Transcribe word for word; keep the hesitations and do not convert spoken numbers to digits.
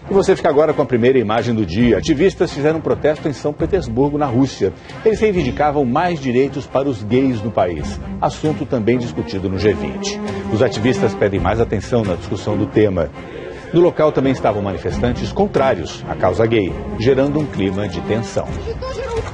E você fica agora com a primeira imagem do dia. Ativistas fizeram um protesto em São Petersburgo, na Rússia. Eles reivindicavam mais direitos para os gays no país, assunto também discutido no G vinte. Os ativistas pedem mais atenção na discussão do tema. No local também estavam manifestantes contrários à causa gay, gerando um clima de tensão.